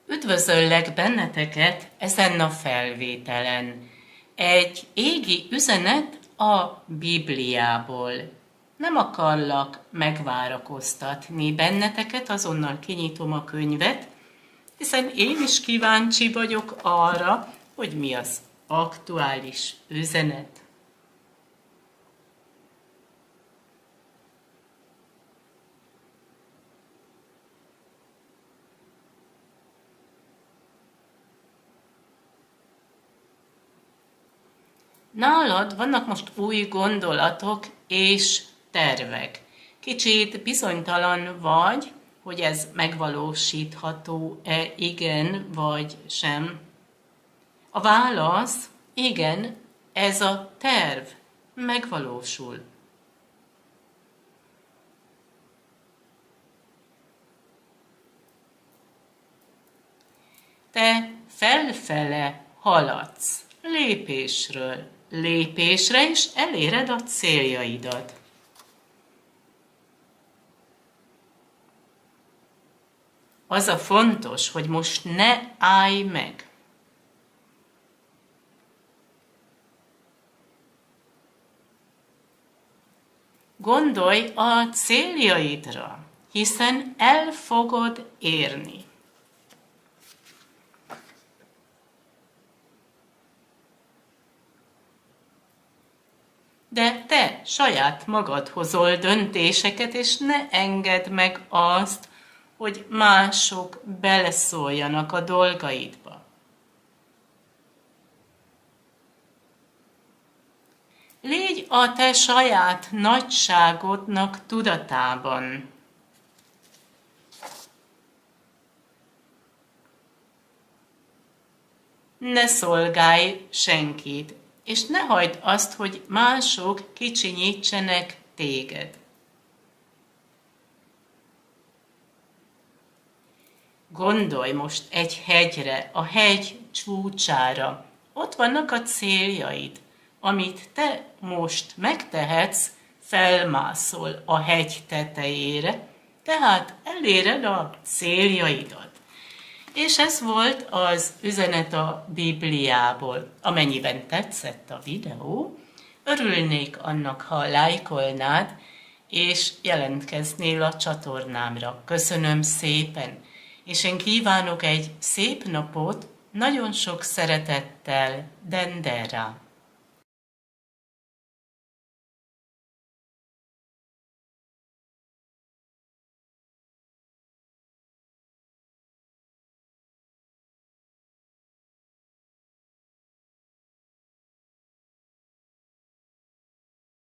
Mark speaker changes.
Speaker 1: Üdvözöllek benneteket ezen a felvételen. Egy égi üzenet a Bibliából. Nem akarlak megvárakoztatni benneteket, azonnal kinyitom a könyvet, hiszen én is kíváncsi vagyok arra, hogy mi az aktuális üzenet. Nálad vannak most új gondolatok és tervek. Kicsit bizonytalan vagy, hogy ez megvalósítható-e, igen vagy sem. A válasz, igen, ez a terv megvalósul. Te felfele haladsz, lépésről lépésre, és eléred a céljaidat. Az a fontos, hogy most ne állj meg. Gondolj a céljaidra, hiszen el fogod érni. De te saját magad hozol döntéseket, és ne engedd meg azt, hogy mások beleszóljanak a dolgaidba. Légy a te saját nagyságodnak tudatában. Ne szolgálj senkit, és ne hagyd azt, hogy mások kicsinyítsenek téged. Gondolj most egy hegyre, a hegy csúcsára. Ott vannak a céljaid. Amit te most megtehetsz, felmászol a hegy tetejére, tehát eléred a céljaidat. És ez volt az üzenet a Bibliából. Amennyiben tetszett a videó, örülnék annak, ha lájkolnád, és jelentkeznél a csatornámra. Köszönöm szépen, és én kívánok egy szép napot, nagyon sok szeretettel, Dendera.